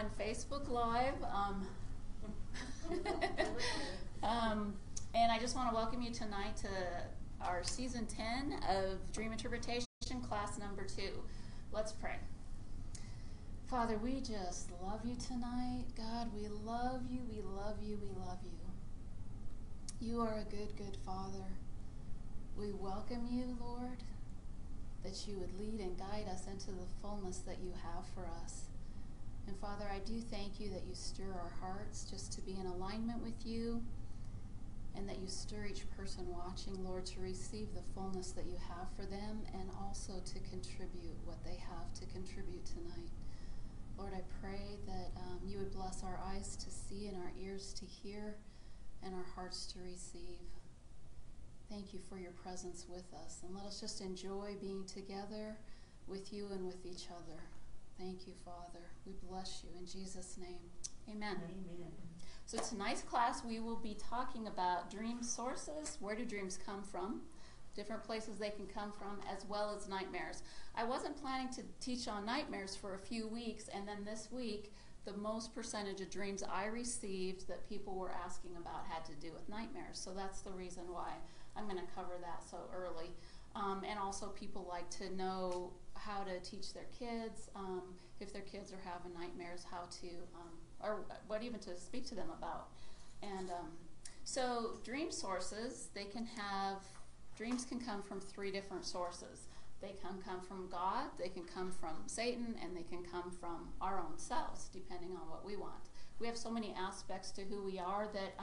on Facebook Live. And I just want to welcome you tonight to our Season 10 of Dream Interpretation, Class Number 2. Let's pray. Father, we just love you tonight. God, we love you, we love you, we love you. You are a good, good Father. We welcome you, Lord, that you would lead and guide us into the fullness that you have for us. And Father, I do thank you that you stir our hearts just to be in alignment with you, and that you stir each person watching, Lord, to receive the fullness that you have for them, and also to contribute what they have to contribute tonight. Lord, I pray that you would bless our eyes to see and our ears to hear and our hearts to receive. Thank you for your presence with us, and let us just enjoy being together with you and with each other. Thank you, Father. We bless you in Jesus' name. Amen. Amen. So tonight's class, we will be talking about dream sources. Where do dreams come from? Different places they can come from, as well as nightmares. I wasn't planning to teach on nightmares for a few weeks, and then this week, the most percentage of dreams I received that people were asking about had to do with nightmares. So that's the reason why I'm going to cover that so early. And also people like to know how to teach their kids, if their kids are having nightmares, how to, or what even to speak to them about. And so dream sources, dreams can come from three different sources. They can come from God, they can come from Satan, and they can come from our own selves, depending on what we want. We have so many aspects to who we are that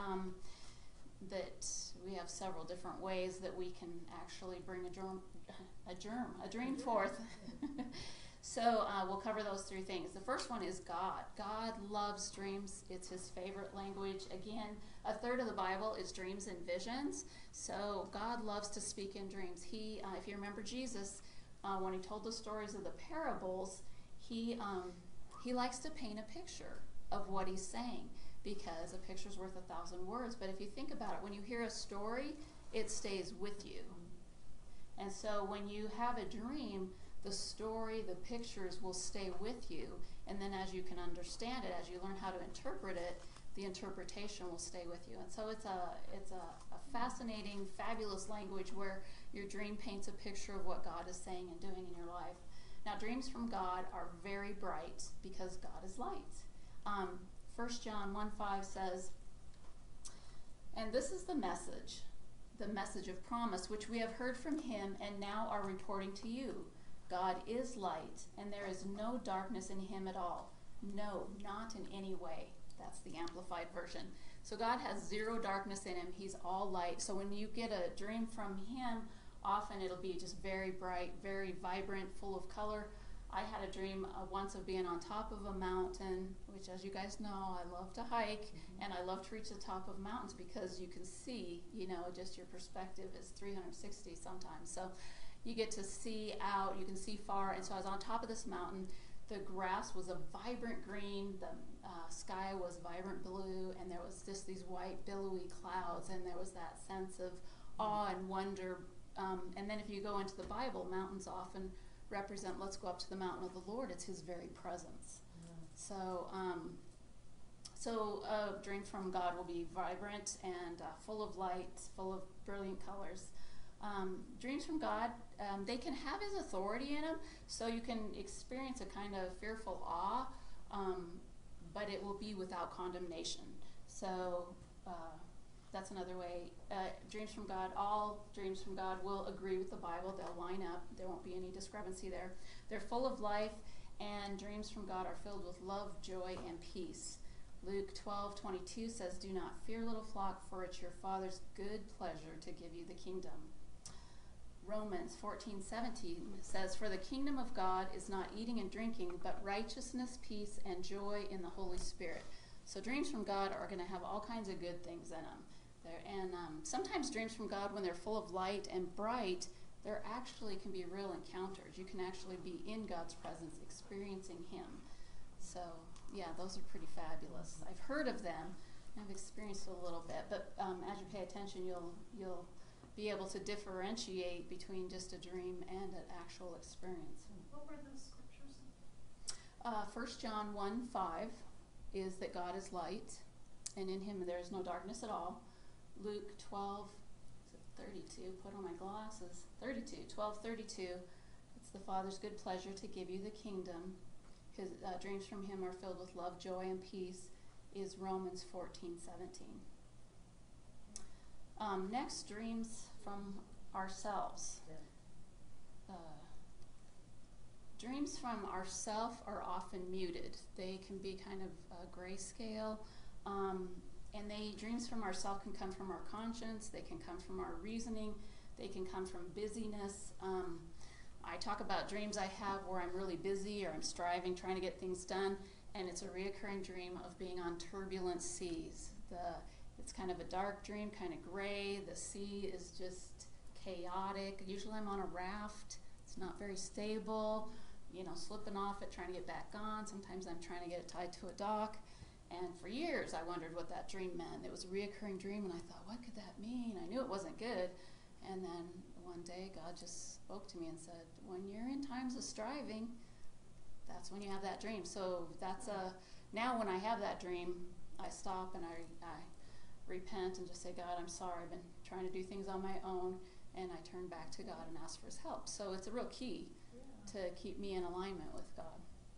we have several different ways that we can actually bring a dream forth. So we'll cover those three things. The first one is God. God loves dreams. It's his favorite language. Again, a third of the Bible is dreams and visions. So God loves to speak in dreams. He, if you remember Jesus, when he told the stories of the parables, he likes to paint a picture of what he's saying, because a picture's worth 1,000 words. But if you think about it, when you hear a story, it stays with you. And so when you have a dream, the story, the pictures will stay with you. And then as you can understand it, as you learn how to interpret it, the interpretation will stay with you. And so it's a fascinating, fabulous language where your dream paints a picture of what God is saying and doing in your life. Now, dreams from God are very bright because God is light. 1 John 1:5 says, "And this is the message of promise, which we have heard from him and now are reporting to you. God is light, and there is no darkness in him at all." No, not in any way. That's the Amplified Version. So God has zero darkness in him. He's all light. So when you get a dream from him, often it'll be just very bright, very vibrant, full of color. I had a dream once of being on top of a mountain, which, as you guys know, I love to hike, and I love to reach the top of mountains because you can see, just your perspective is 360 sometimes. So you get to see out, you can see far. And so I was on top of this mountain. The grass was a vibrant green, the sky was vibrant blue, and there was just these white billowy clouds, and there was that sense of awe and wonder. And then if you go into the Bible, mountains often represent, let's go up to the mountain of the Lord. It's his very presence. So a dream from God will be vibrant and full of light, full of brilliant colors. Dreams from God, they can have his authority in them, so you can experience a kind of fearful awe, but it will be without condemnation. So that's another way. Dreams from God, all dreams from God will agree with the Bible. They'll line up. There won't be any discrepancy there. They're full of life, and dreams from God are filled with love, joy, and peace. Luke 12:22 says, "Do not fear, little flock, for it's your Father's good pleasure to give you the kingdom." Romans 14:17 says, "For the kingdom of God is not eating and drinking, but righteousness, peace, and joy in the Holy Spirit." So dreams from God are going to have all kinds of good things in them. And sometimes dreams from God, when they're full of light and bright, there actually can be real encounters. You can actually be in God's presence, experiencing him. So yeah, those are pretty fabulous. I've heard of them. I've experienced it a little bit, but as you pay attention, you'll be able to differentiate between just a dream and an actual experience. What were those scriptures? 1 John 1:5 is that God is light, and in him there is no darkness at all. Luke 12, 32, put on my glasses, 12:32. It's the Father's good pleasure to give you the kingdom. His dreams from him are filled with love, joy, and peace, is Romans 14:17. Next, dreams from ourselves. Dreams from ourself are often muted. They can be kind of grayscale. And dreams from ourself can come from our conscience. They can come from our reasoning. They can come from busyness. I talk about dreams I have where I'm really busy or I'm striving, trying to get things done, and it's a reoccurring dream of being on turbulent seas. It's kind of a dark dream, kind of gray. The sea is just chaotic. Usually I'm on a raft. It's not very stable, slipping off it, trying to get back on. Sometimes I'm trying to get it tied to a dock. And for years I wondered what that dream meant. It was a reoccurring dream, and I thought, what could that mean? I knew it wasn't good. And then one day God just spoke to me and said, when you're in times of striving, that's when you have that dream. So now when I have that dream, I stop and I repent and just say, God, I'm sorry. I've been trying to do things on my own, and I turn back to God and ask for his help. So it's a real key to keep me in alignment with God.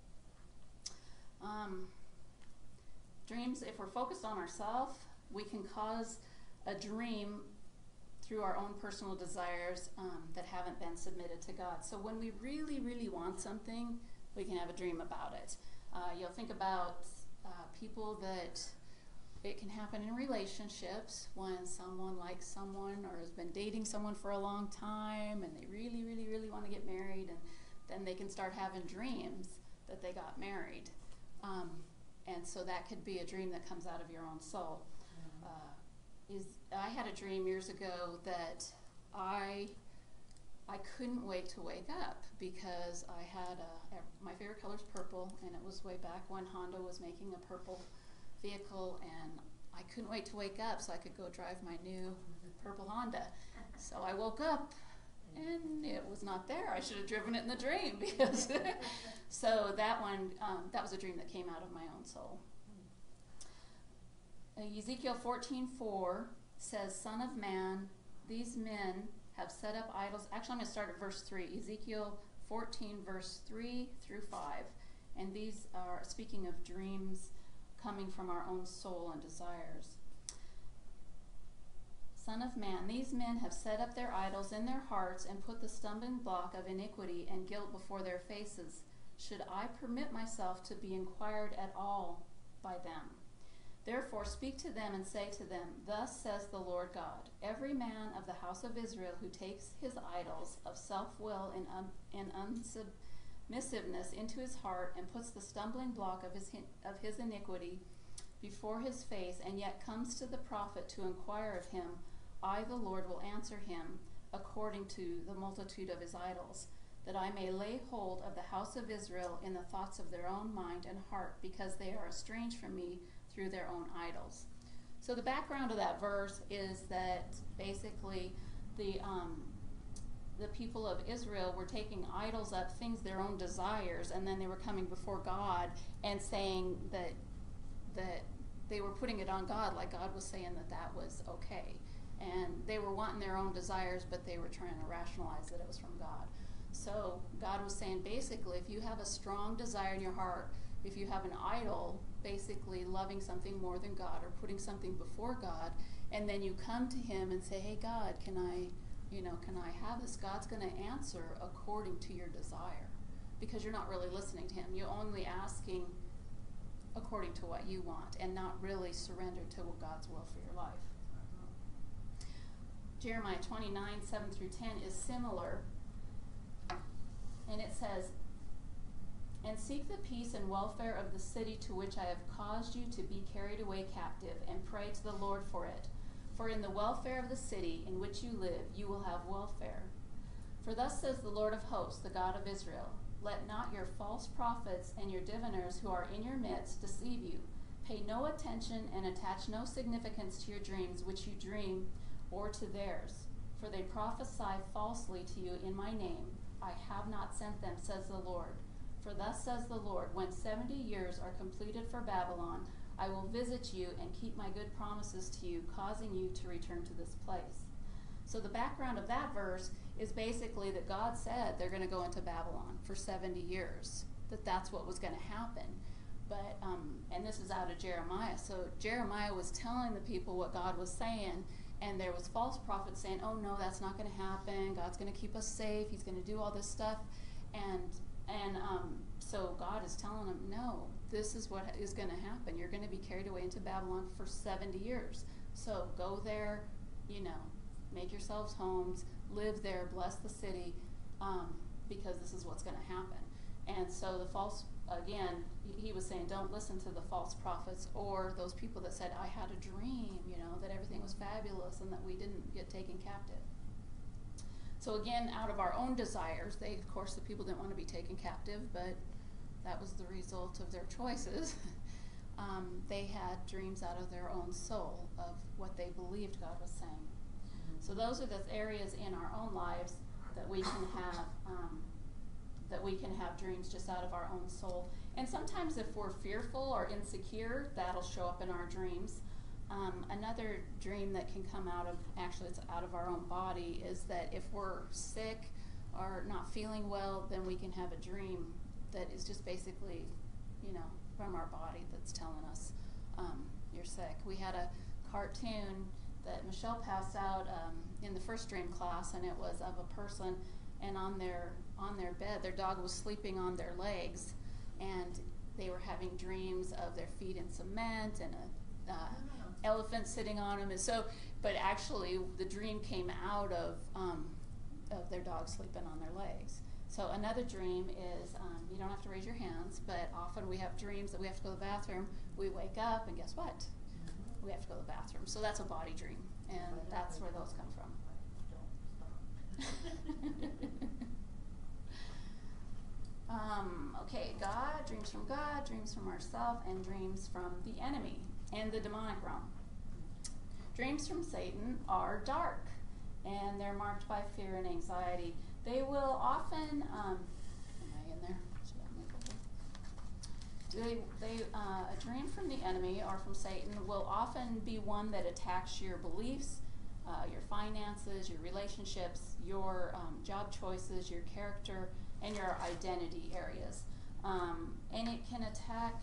Dreams, if we're focused on ourselves, we can cause a dream through our own personal desires that haven't been submitted to God. So when we really, really want something, we can have a dream about it. You'll think about people that it can happen in relationships when someone likes someone or has been dating someone for a long time and they really, really, really want to get married, and then they can start having dreams that they got married. And so that could be a dream that comes out of your own soul. I had a dream years ago that I couldn't wait to wake up because I had my favorite color is purple, and it was way back when Honda was making a purple vehicle, and I couldn't wait to wake up so I could go drive my new purple Honda. So I woke up and it was not there. I should have driven it in the dream because so that was a dream that came out of my own soul. Ezekiel 14:4 says, Son of man, these men have set up idols. Actually, I'm going to start at verse 3. Ezekiel 14, verse 3 through 5. And these are speaking of dreams coming from our own soul and desires. Son of man, these men have set up their idols in their hearts and put the stumbling block of iniquity and guilt before their faces. Should I permit myself to be inquired at all by them? Therefore speak to them and say to them, Thus says the Lord God, every man of the house of Israel who takes his idols of self-will and unsubmissiveness into his heart and puts the stumbling block of his iniquity before his face, and yet comes to the prophet to inquire of him, I, the Lord, will answer him according to the multitude of his idols, that I may lay hold of the house of Israel in the thoughts of their own mind and heart, because they are estranged from me through their own idols. So the background of that verse is that basically the people of Israel were taking idols up, things, their own desires, and then they were coming before God and saying that they were putting it on God, like God was saying that was okay. And they were wanting their own desires, but they were trying to rationalize that it was from God. So God was saying, basically, if you have a strong desire in your heart, if you have an idol, basically loving something more than God or putting something before God, and then you come to him and say, hey, God, can I have this? God's going to answer according to your desire, because you're not really listening to him. You're only asking according to what you want and not really surrendered to God's will for your life. Jeremiah 29, 7 through 10 is similar. And it says, And seek the peace and welfare of the city to which I have caused you to be carried away captive, and pray to the Lord for it. For in the welfare of the city in which you live, you will have welfare. For thus says the Lord of hosts, the God of Israel, Let not your false prophets and your diviners who are in your midst deceive you. Pay no attention and attach no significance to your dreams which you dream, or to theirs. For they prophesy falsely to you in my name. I have not sent them, says the Lord. For thus says the Lord, when 70 years are completed for Babylon, I will visit you and keep my good promises to you, causing you to return to this place. So the background of that verse is basically that God said they're going to go into Babylon for 70 years, that's what was going to happen. But, and this is out of Jeremiah. So Jeremiah was telling the people what God was saying, and there was false prophets saying, oh no, that's not going to happen. God's going to keep us safe. He's going to do all this stuff. So God is telling them, no, this is what is going to happen. You're going to be carried away into Babylon for 70 years. So go there, make yourselves homes, live there, bless the city, because this is what's going to happen. And so the false, again, he was saying, don't listen to the false prophets or those people that said, I had a dream, that everything was fabulous and that we didn't get taken captive. So again, out of our own desires, of course, the people didn't want to be taken captive, but that was the result of their choices. They had dreams out of their own soul of what they believed God was saying. Mm-hmm. So those are the areas in our own lives that we can have dreams just out of our own soul. And sometimes if we're fearful or insecure, that'll show up in our dreams. Another dream that can come out of, actually it's out of our own body, is that if we're sick or not feeling well, then we can have a dream that is just basically, from our body that's telling us you're sick. We had a cartoon that Michelle passed out in the first dream class, and it was of a person, and on their bed, their dog was sleeping on their legs, and they were having dreams of their feet in cement and a elephant sitting on them. And so, but actually, the dream came out of their dog sleeping on their legs. So another dream is, you don't have to raise your hands, but often we have dreams that we have to go to the bathroom. We wake up, and guess what? We have to go to the bathroom. So that's a body dream, and that's where those come from. Okay, God, dreams from ourselves, and dreams from the enemy and the demonic realm. Dreams from Satan are dark, and they're marked by fear and anxiety. They will often, am I in there? A dream from the enemy or from Satan will often be one that attacks your beliefs, your finances, your relationships, your job choices, your character, and your identity areas. And it can attack,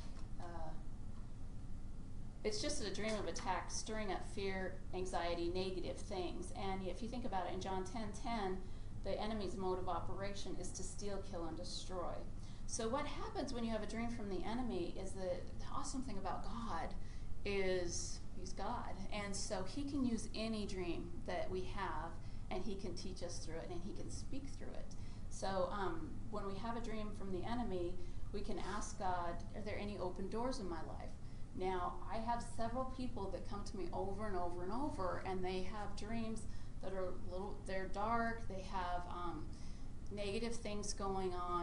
it's just a dream of attack, stirring up fear, anxiety, negative things. And if you think about it, in John 10:10, the enemy's mode of operation is to steal, kill, and destroy. So what happens when you have a dream from the enemy is that the awesome thing about God is he's God. And so he can use any dream that we have, and he can teach us through it, and he can speak through it. So when we have a dream from the enemy, we can ask God, are there any open doors in my life? Now, I have several people that come to me over and over and over, and they have dreams that are they're dark, they have negative things going on,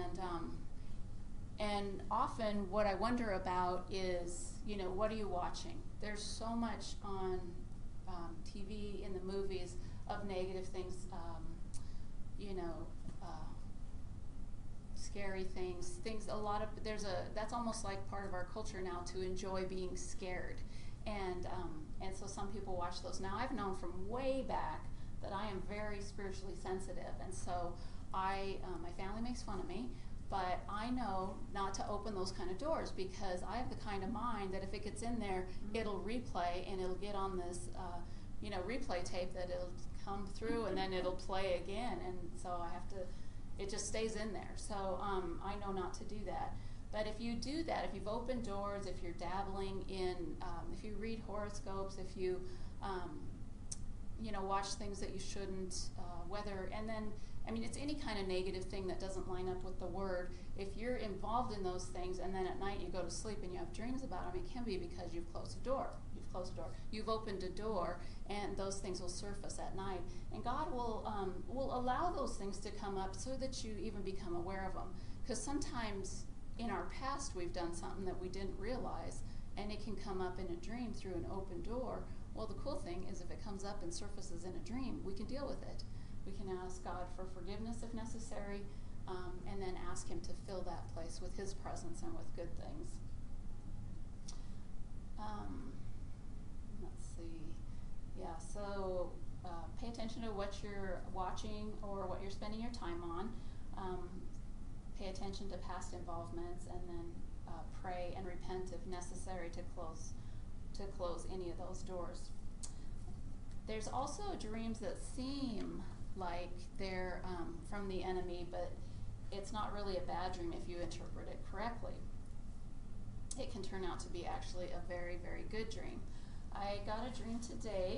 and often what I wonder about is, what are you watching? There's so much on TV, in the movies, of negative things, scary things, that's almost like part of our culture now, to enjoy being scared. And so some people watch those. Now, I've known from way back that I am very spiritually sensitive, and so my family makes fun of me, but I know not to open those kind of doors, because I have the kind of mind that if it gets in there, it'll replay, and it'll get on this replay tape that it'll come through, and then it'll play again, and so it just stays in there. So I know not to do that. But if you do that, if you've opened doors, if you're dabbling in, if you read horoscopes, if you, watch things that you shouldn't, it's any kind of negative thing that doesn't line up with the Word. If you're involved in those things, and then at night you go to sleep and you have dreams about them, it can be because you've closed a door. You've opened a door, and those things will surface at night. And God will allow those things to come up so that you even become aware of them. Because sometimes in our past we've done something that we didn't realize, and it can come up in a dream through an open door. Well, the cool thing is if it comes up and surfaces in a dream, we can deal with it. We can ask God for forgiveness if necessary. and then ask him to fill that place with his presence and with good things. Let's see. Yeah, so pay attention to what you're watching or what you're spending your time on. Pay attention to past involvements, and then pray and repent if necessary to close any of those doors. There's also dreams that seem like they're from the enemy, but it's not really a bad dream if you interpret it correctly. It can turn out to be actually a very, very good dream. I got a dream today.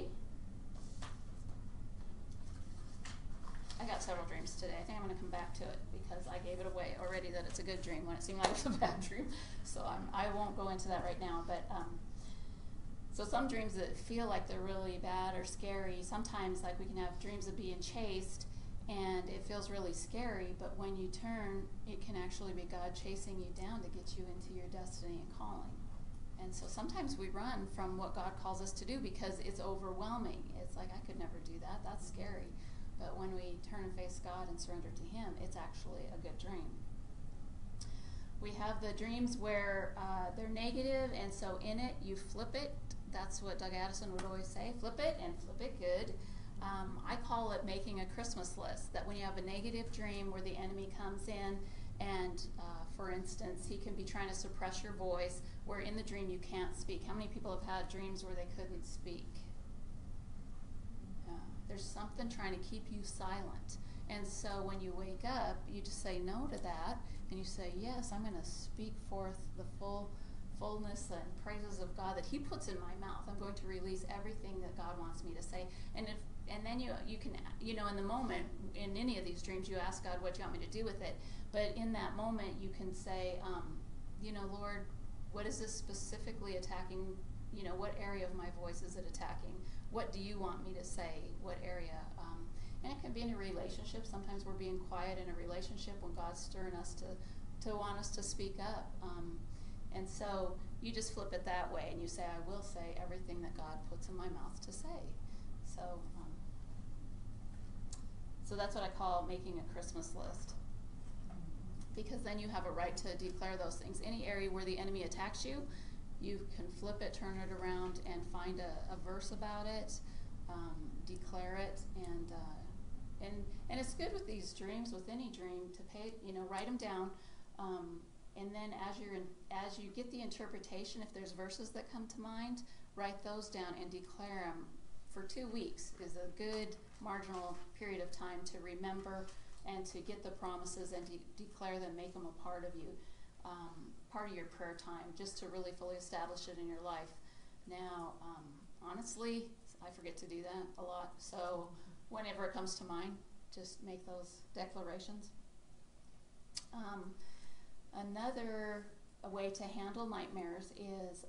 I got several dreams today. I think I'm going to come back to it because I gave it away already that it's a good dream when it seemed like it's a bad dream. So I won't go into that right now. But so some dreams that feel like they're really bad or scary, sometimes like we can have dreams of being chased and it feels really scary, but when you turn, it can actually be God chasing you down to get you into your destiny and calling. And so sometimes we run from what God calls us to do because it's overwhelming. It's like, I could never do that. That's scary. But when we turn and face God and surrender to him, it's actually a good dream. We have the dreams where they're negative, and so in it, you flip it. That's what Doug Addison would always say, flip it and flip it good. I call it making a Christmas list, that when you have a negative dream where the enemy comes in and, for instance, he can be trying to suppress your voice, where in the dream you can't speak. How many people have had dreams where they couldn't speak? There's something trying to keep you silent. And so when you wake up, you just say no to that, and you say, yes, I'm going to speak forth the fullness and praises of God that he puts in my mouth. I'm going to release everything that God wants me to say. And then you can, in the moment, in any of these dreams, you ask God, what do you want me to do with it? But in that moment, you can say, Lord, what is this specifically attacking? What area of my voice is it attacking? What do you want me to say? What area? And it can be in a relationship. Sometimes we're being quiet in a relationship when God's stirring us to want us to speak up. And so you just flip it that way, and you say, I will say everything that God puts in my mouth to say. So that's what I call making a Christmas list. Because then you have a right to declare those things. Any area where the enemy attacks you, you can flip it, turn it around, and find a verse about it, declare it, and it's good with these dreams, with any dream, to write them down, and then as you get the interpretation, if there's verses that come to mind, write those down and declare them. For 2 weeks is a good marginal period of time to remember and to get the promises and declare them, make them a part of you. Part of your prayer time, just to really fully establish it in your life. Now, honestly, I forget to do that a lot, so whenever it comes to mind, just make those declarations. Another way to handle nightmares is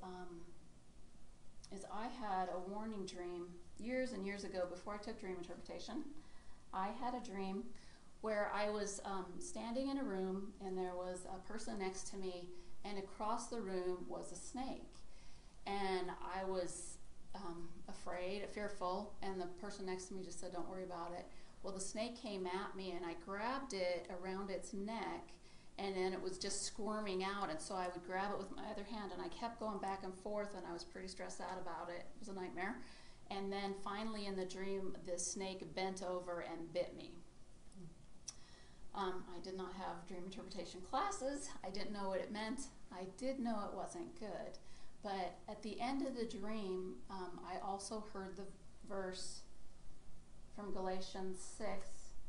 I had a warning dream years and years ago before I took dream interpretation. I had a dream where I was standing in a room and there was a person next to me, and across the room was a snake. And I was afraid, fearful, and the person next to me just said, don't worry about it. Well, the snake came at me, and I grabbed it around its neck, and then it was just squirming out, and so I would grab it with my other hand, and I kept going back and forth, and I was pretty stressed out about it. It was a nightmare. And then finally in the dream, the snake bent over and bit me. I did not have dream interpretation classes. I didn't know what it meant. I did know it wasn't good. But at the end of the dream, I also heard the verse from Galatians 6,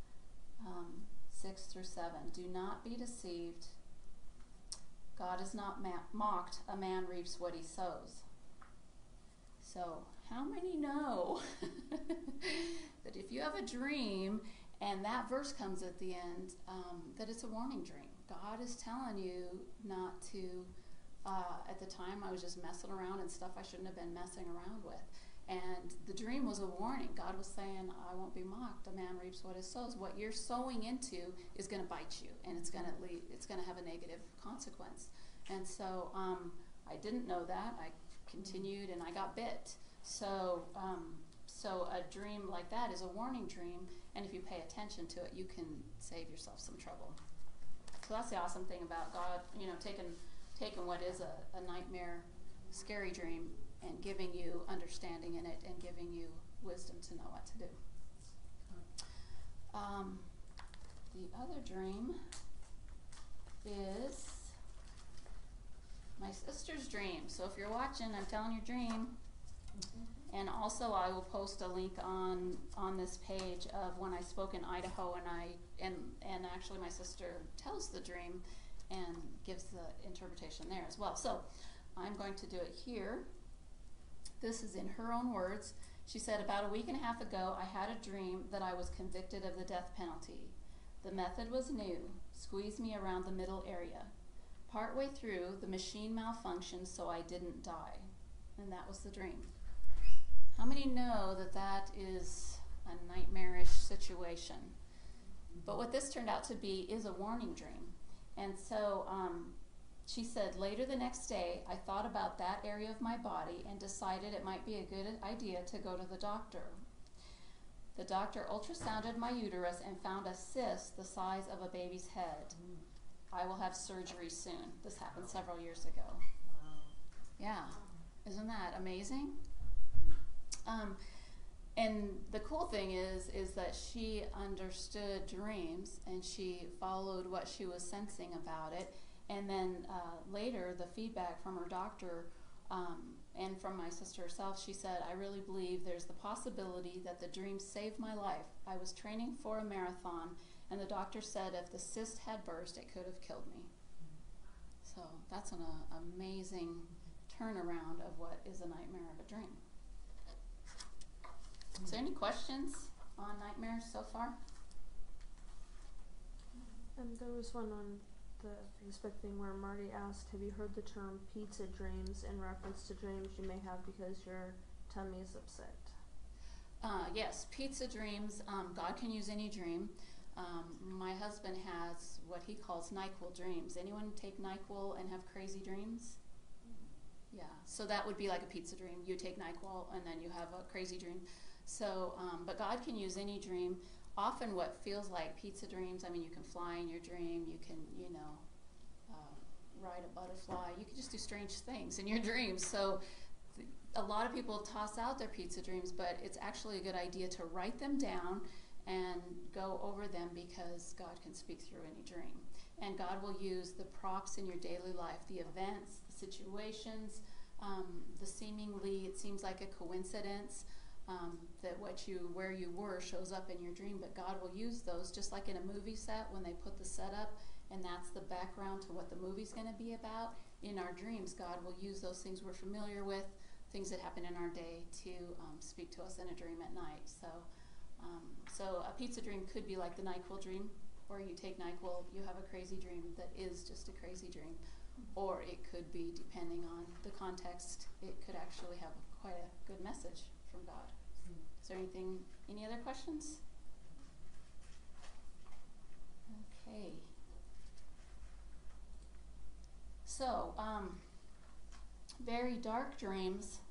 6 through 7. Do not be deceived. God is not mocked. A man reaps what he sows. So how many know that if you have a dream and that verse comes at the end, that it's a warning dream? God is telling you not to, at the time I was just messing around and stuff I shouldn't have been messing around with. And the dream was a warning. God was saying, I won't be mocked. A man reaps what he sows. What you're sowing into is going to bite you, and it's going to have a negative consequence. And so I didn't know that. I continued, and I got bit. So a dream like that is a warning dream, and if you pay attention to it, you can save yourself some trouble. So that's the awesome thing about God, taking what is a nightmare, scary dream, and giving you understanding in it and giving you wisdom to know what to do. The other dream is my sister's dream. So if you're watching, I'm telling your dream. And also I will post a link on this page of when I spoke in Idaho, and actually my sister tells the dream and gives the interpretation there as well. So I'm going to do it here. This is in her own words. She said, about a week and a half ago, I had a dream that I was convicted of the death penalty. The method was new, squeeze me around the middle area. Partway through, the machine malfunctioned so I didn't die. And that was the dream. How many know that that is a nightmarish situation? But what this turned out to be is a warning dream. And so she said, later the next day, I thought about that area of my body and decided it might be a good idea to go to the doctor. The doctor ultrasounded my uterus and found a cyst the size of a baby's head. I will have surgery soon. This happened several years ago. Yeah, isn't that amazing? And the cool thing is that she understood dreams and she followed what she was sensing about it. And then later, the feedback from her doctor and from my sister herself, she said, I really believe there's the possibility that the dream saved my life. I was training for a marathon, and the doctor said if the cyst had burst, it could have killed me. So that's an amazing turnaround of what is a nightmare of a dream. Is there any questions on nightmares so far? And there was one on the Facebook thing where Marty asked, have you heard the term pizza dreams in reference to dreams you may have because your tummy is upset? Yes, pizza dreams. God can use any dream. My husband has what he calls NyQuil dreams. Anyone take NyQuil and have crazy dreams? Yeah, so that would be like a pizza dream. You take NyQuil and then you have a crazy dream. So, but God can use any dream. Often what feels like pizza dreams, I mean, you can fly in your dream, you can, ride a butterfly, you can just do strange things in your dreams. So a lot of people toss out their pizza dreams, but it's actually a good idea to write them down and go over them because God can speak through any dream. And God will use the props in your daily life, the events, the situations, the seemingly, it seems like a coincidence, that where you were shows up in your dream, but God will use those just like in a movie set when they put the setup and that's the background to what the movie's going to be about. In our dreams, God will use those things we're familiar with, things that happen in our day to speak to us in a dream at night. So a pizza dream could be like the NyQuil dream, where you take NyQuil, you have a crazy dream that is just a crazy dream. Or it could be, depending on the context, it could actually have quite a good message from God. Is there any other questions? Okay. So, very dark dreams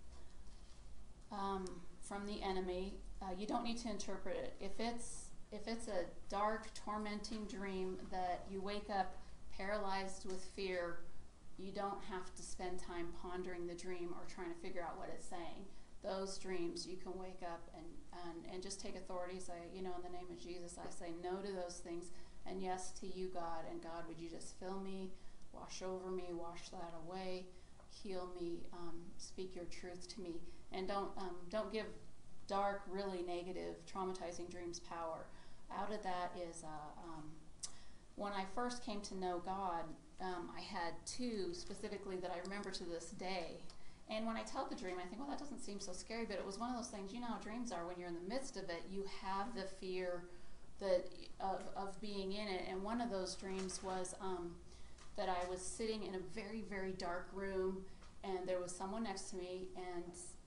from the enemy, you don't need to interpret it. If it's a dark, tormenting dream that you wake up paralyzed with fear, you don't have to spend time pondering the dream or trying to figure out what it's saying. Those dreams, you can wake up and just take authority, say, in the name of Jesus, I say no to those things, and yes to you, God, and God, would you just fill me, wash over me, wash that away, heal me, speak your truth to me, and don't give dark, really negative, traumatizing dreams power. Out of that is, when I first came to know God, I had two specifically that I remember to this day. And when I tell the dream, I think, well, that doesn't seem so scary, but it was one of those things, how dreams are, when you're in the midst of it, you have the fear of being in it. And one of those dreams was that I was sitting in a very, very dark room, and there was someone next to me, and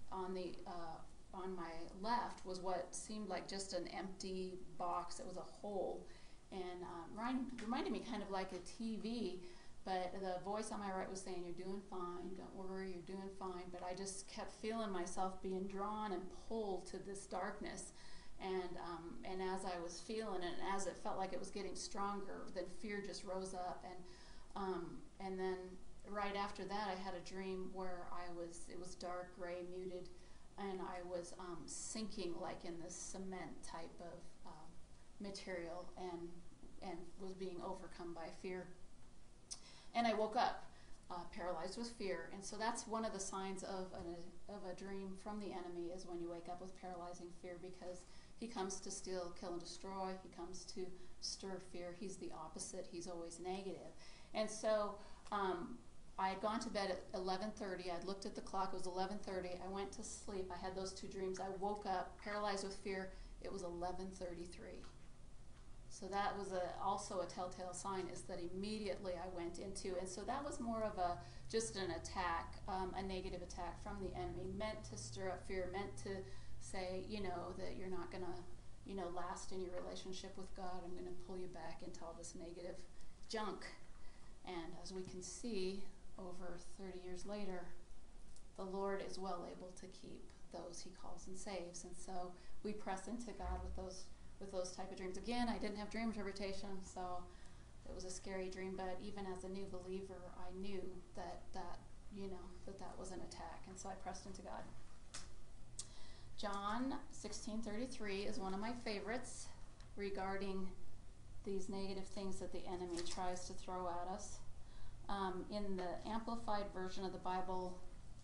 on my left was what seemed like just an empty box. It was a hole, and reminded me kind of like a TV. But the voice on my right was saying, you're doing fine, don't worry, you're doing fine. But I just kept feeling myself being drawn and pulled to this darkness. And as I was feeling it, and as it felt like it was getting stronger, then fear just rose up. And then right after that, I had a dream where it was dark, gray, muted, and I was sinking like in this cement type of material, and was being overcome by fear. And I woke up paralyzed with fear. And so that's one of the signs of a dream from the enemy, is when you wake up with paralyzing fear, because he comes to steal, kill, and destroy. He comes to stir fear. He's the opposite. He's always negative. And so I had gone to bed at 11:30. I'd looked at the clock. It was 11:30. I went to sleep. I had those two dreams. I woke up paralyzed with fear. It was 11:33. So that was also a telltale sign, is that immediately I went into, and so that was more of just an attack, a negative attack from the enemy, meant to stir up fear, meant to say, that you're not going to, last in your relationship with God. I'm going to pull you back into all this negative junk. And as we can see, over 30 years later, the Lord is well able to keep those he calls and saves. And so we press into God with those type of dreams. Again, I didn't have dream interpretation, so it was a scary dream, but even as a new believer, I knew that was an attack, and so I pressed into God. John 16:33 is one of my favorites regarding these negative things that the enemy tries to throw at us. In the Amplified version of the Bible,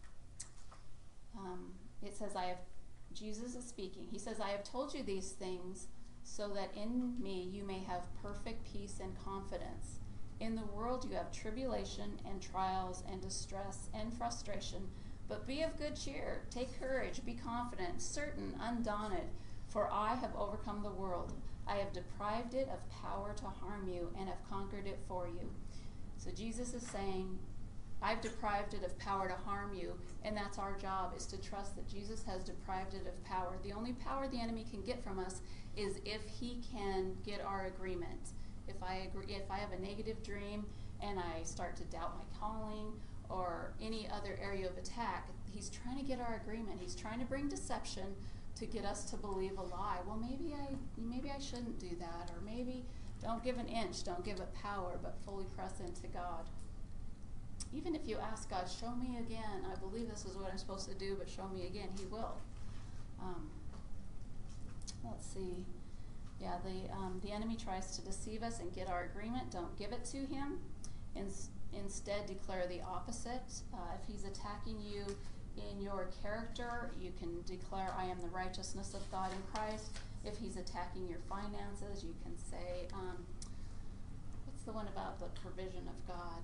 it says, Jesus is speaking. He says, I have told you these things so that in me you may have perfect peace and confidence. In the world you have tribulation and trials and distress and frustration, but be of good cheer. Take courage, be confident, certain, undaunted, for I have overcome the world. I have deprived it of power to harm you and have conquered it for you. So Jesus is saying, I've deprived it of power to harm you, and that's our job, is to trust that Jesus has deprived it of power. The only power the enemy can get from us is if he can get our agreement. If I have a negative dream and I start to doubt my calling or any other area of attack, he's trying to get our agreement. He's trying to bring deception to get us to believe a lie. Well, maybe I shouldn't do that, or maybe don't give an inch, don't give it power, but fully press into God. Even if you ask God, show me again, I believe this is what I'm supposed to do, but show me again, he will. Let's see. Yeah, the enemy tries to deceive us and get our agreement. Don't give it to him. Instead, declare the opposite. If he's attacking you in your character, you can declare, I am the righteousness of God in Christ. If he's attacking your finances, you can say, what's the one about the provision of God?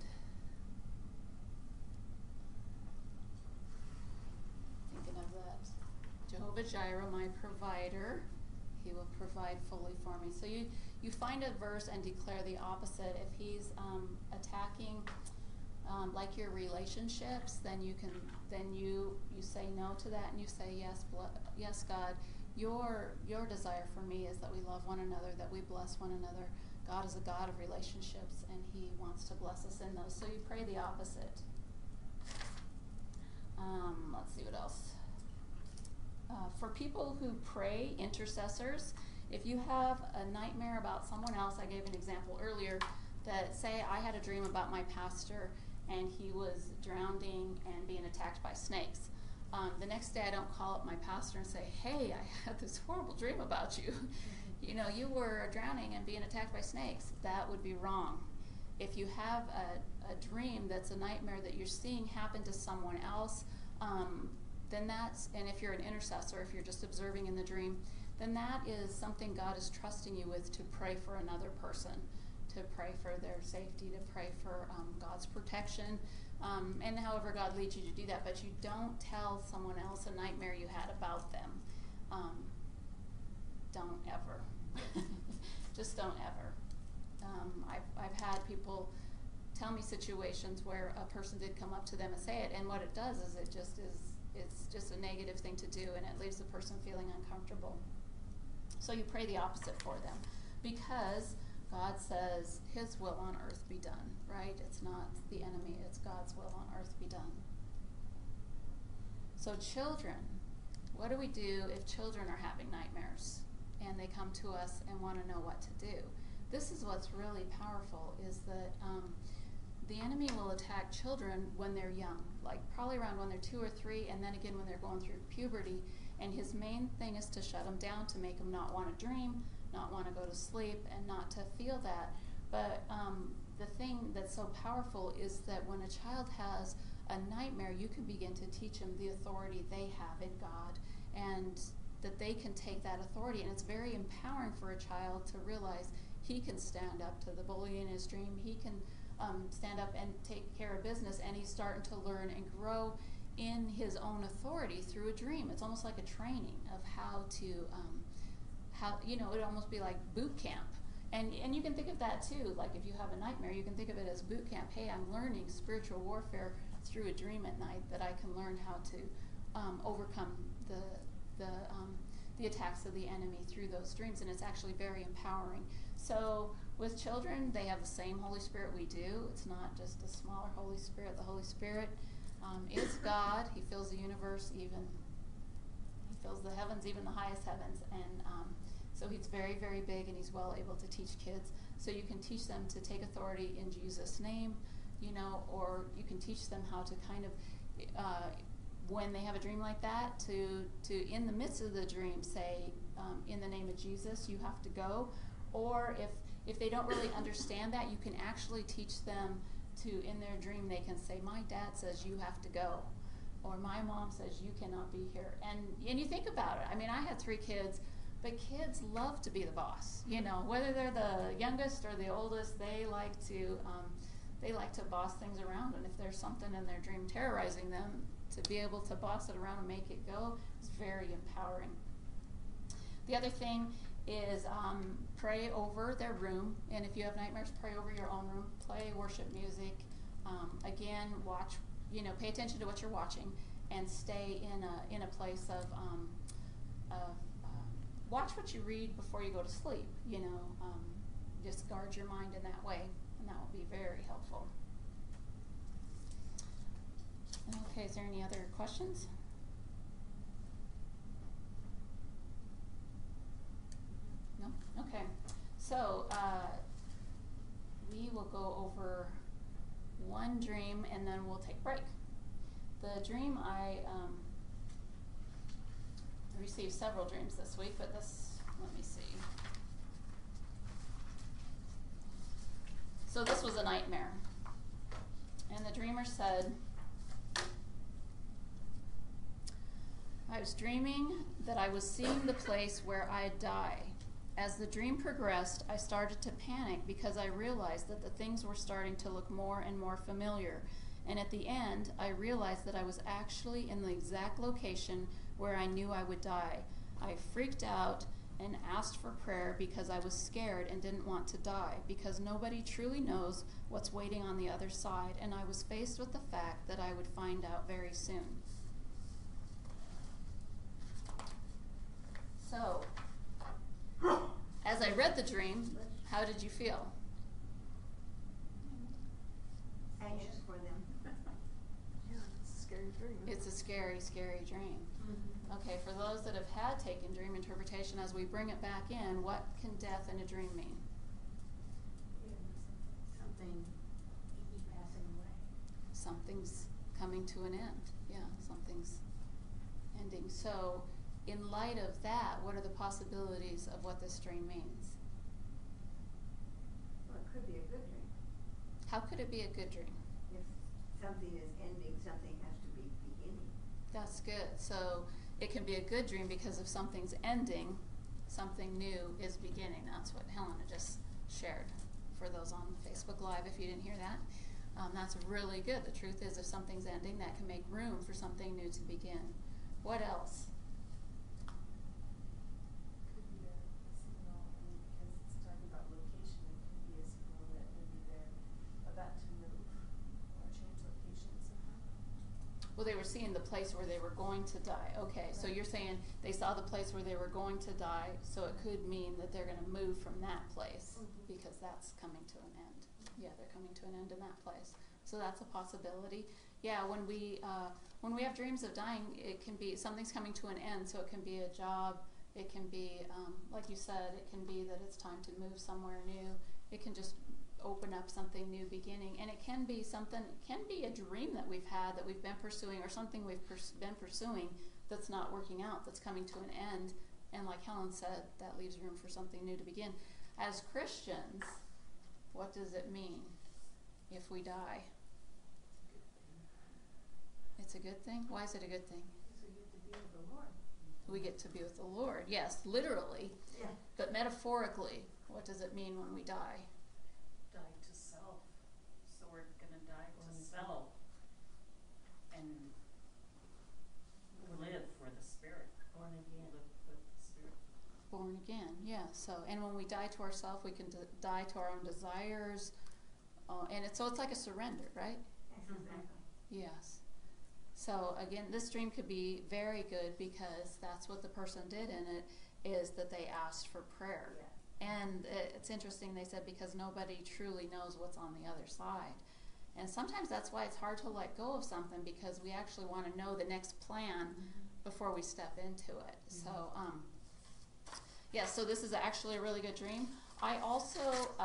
Thinking of that. Jehovah Jireh, my provider. He will provide fully for me. So you find a verse and declare the opposite. If he's attacking like your relationships, then you say no to that, and you say yes, God. Your desire for me is that we love one another, that we bless one another. God is a God of relationships, and he wants to bless us in those. So you pray the opposite. Let's see what else. For people who pray, intercessors, if you have a nightmare about someone else, I gave an example earlier, that say I had a dream about my pastor and he was drowning and being attacked by snakes. The next day I don't call up my pastor and say, hey, I had this horrible dream about you. You were drowning and being attacked by snakes. That would be wrong. If you have a dream that's a nightmare that you're seeing happen to someone else, then and if you're an intercessor, if you're just observing in the dream, then that is something God is trusting you with, to pray for another person, to pray for their safety, to pray for God's protection, and however God leads you to do that. But you don't tell someone else a nightmare you had about them. Don't ever. Just don't ever. I've had people tell me situations where a person did come up to them and say it, and what it does is it's just a negative thing to do, and it leaves the person feeling uncomfortable. So you pray the opposite for them, because God says his will on earth be done, right? It's not the enemy, it's God's will on earth be done. So children, what do we do if children are having nightmares? and they come to us and want to know what to do. This is what's really powerful, is that the enemy will attack children when they're young, like probably around when they're 2 or 3, and then again when they're going through puberty. And his main thing is to shut them down, to make them not want to dream, not want to go to sleep, and not to feel that. But the thing that's so powerful is that when a child has a nightmare, you can begin to teach them the authority they have in God, and that they can take that authority. And it's very empowering for a child to realize he can stand up to the bully in his dream. He can stand up and take care of business, and he's starting to learn and grow in his own authority through a dream. It's almost like a training of how to, it'd almost be like boot camp. And you can think of that too, like if you have a nightmare, you can think of it as boot camp. Hey, I'm learning spiritual warfare through a dream at night, that I can learn how to overcome the attacks of the enemy through those dreams, and it's actually very empowering. So with children, they have the same Holy Spirit we do. It's not just a smaller Holy Spirit. The Holy Spirit is God. He fills the universe, even he fills the heavens, even the highest heavens, and so he's very, very big, and he's well able to teach kids. So you can teach them to take authority in Jesus' name, or you can teach them how to kind of, when they have a dream like that, to in the midst of the dream say, in the name of Jesus, you have to go. Or if they don't really understand that, you can actually teach them to, in their dream, they can say, my dad says you have to go, or my mom says you cannot be here. And you think about it. I mean, I had 3 kids, but kids love to be the boss. Whether they're the youngest or the oldest, they like to boss things around. And if there's something in their dream terrorizing them, to be able to boss it around and make it go is very empowering. The other thing is pray over their room, and if you have nightmares, pray over your own room. Play worship music. Again, watch. Pay attention to what you're watching, and stay in a place of watch what you read before you go to sleep. Just guard your mind in that way, and that will be very helpful. Okay, is there any other questions? No? Okay. So we will go over one dream, and then we'll take a break. The dream I received several dreams this week, but let me see. So this was a nightmare. And the dreamer said, I was dreaming that I was seeing the place where I'd die. As the dream progressed, I started to panic because I realized that the things were starting to look more and more familiar. And at the end, I realized that I was actually in the exact location where I knew I would die. I freaked out and asked for prayer because I was scared and didn't want to die, because nobody truly knows what's waiting on the other side, and I was faced with the fact that I would find out very soon. So, as I read the dream, how did you feel? Anxious for them. Yeah, it's a scary dream. It's a scary, scary dream. Mm-hmm. Okay, for those that have had taken dream interpretation, as we bring it back in, what can death in a dream mean? Something passing away. Something's coming to an end. Yeah, something's ending. So, in light of that, what are the possibilities of what this dream means? Well, it could be a good dream. How could it be a good dream? If something is ending, something has to be beginning. That's good. So it can be a good dream because if something's ending, something new is beginning. That's what Helena just shared for those on Facebook Live, if you didn't hear that. That's really good. The truth is, if something's ending, that can make room for something new to begin. What else? Could be a signal, and because it's talking about location, it could be a signal that maybe they're about to move or change location somehow. Well, they were seeing the place where they were going to die. Okay, so Right. you're saying they saw the place where they were going to die, so it could mean that they're going to move from that place because that's coming to an end. Yeah, they're coming to an end in that place. So that's a possibility. Yeah, when we have dreams of dying, it can be something's coming to an end. So it can be a job, It can be, like you said, it can be that it's time to move somewhere new. It can just open up something new beginning. And it can be something, it can be a dream that we've had that we've been pursuing, or something we've been pursuing that's not working out, that's coming to an end. And like Helen said, that leaves room for something new to begin. As Christians, what does it mean if we die? It's a good thing? Why is it a good thing? Because we get to be with the Lord. We get to be with the Lord. Yes, literally. Yeah. But metaphorically, what does it mean when we die? Die to self. So we're gonna die to self and live for the Spirit. Born again. Live with the Spirit. Born again, yeah. So, and when we die to ourselves, we can die to our own desires, and it's like a surrender, right? Yes, exactly. Yes. So again, this dream could be very good because that's what the person did in it, is that they asked for prayer. Yeah. And it's interesting, they said, because nobody truly knows what's on the other side. And sometimes that's why it's hard to let go of something, because we actually want to know the next plan before we step into it. So, yeah, so this is actually a really good dream. I also,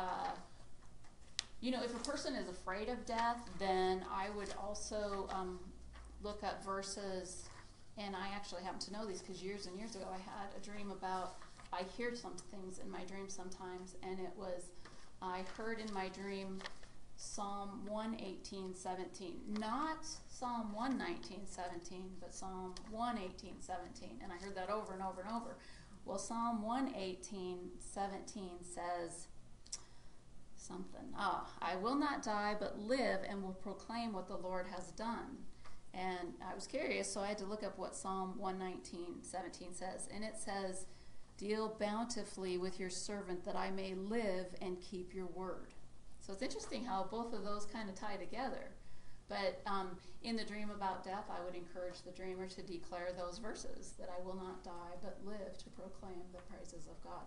if a person is afraid of death, then I would also look up verses, and I actually happen to know these because years and years ago I had a dream about, I hear some things in my dreams sometimes, and it was, I heard in my dream Psalm 118:17, not Psalm 119:17, but Psalm 118:17, and I heard that over and over and over. Well, Psalm 118:17 says something, I will not die but live and will proclaim what the Lord has done. And I was curious, so I had to look up what Psalm 119:17 says, and it says, deal bountifully with your servant that I may live and keep your word. So it's interesting how both of those kind of tie together. But in the dream about death, I would encourage the dreamer to declare those verses, that I will not die but live to proclaim the praises of God.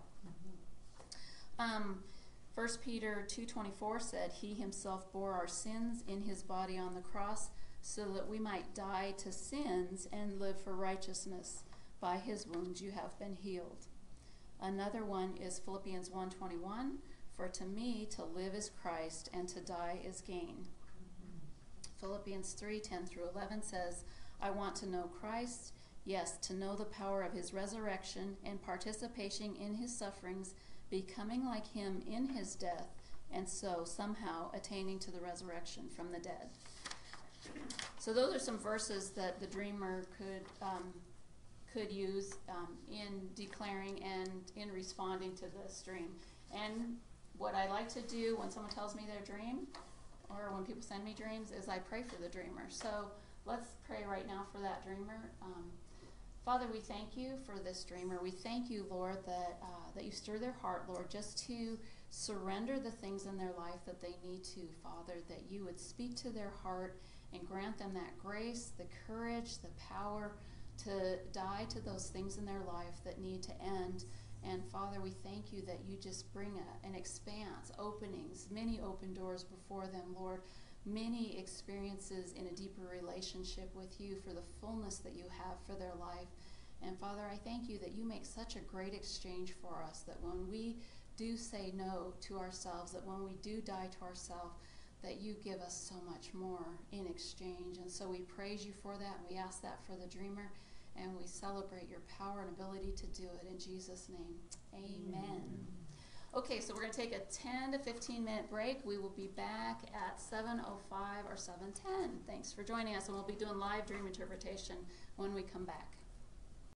1 Peter 2:24 said, he himself bore our sins in his body on the cross, so that we might die to sins and live for righteousness. By his wounds you have been healed. Another one is Philippians 1:21, for to me to live is Christ and to die is gain. Philippians 3:10-11 says, I want to know Christ, yes, to know the power of his resurrection and participation in his sufferings, becoming like him in his death, and so somehow attaining to the resurrection from the dead. So those are some verses that the dreamer could use in declaring and in responding to this dream. And what I like to do when someone tells me their dream, or when people send me dreams, is I pray for the dreamer. So let's pray right now for that dreamer. Father, we thank you for this dreamer. We thank you, Lord, that you stir their heart, Lord, just to surrender the things in their life that they need to, Father, that you would speak to their heart and grant them that grace, the courage, the power to die to those things in their life that need to end. And Father, we thank you that you just bring an expanse, openings, many open doors before them, Lord, many experiences in a deeper relationship with you for the fullness that you have for their life. And Father, I thank you that you make such a great exchange for us, that when we do say no to ourselves, that when we do die to ourselves, that you give us so much more in exchange. And so we praise you for that, and we ask that for the dreamer, and we celebrate your power and ability to do it in Jesus' name. Amen. Okay, so we're going to take a 10 to 15 minute break. We will be back at 7:05 or 7:10. Thanks for joining us, and we'll be doing live dream interpretation when we come back.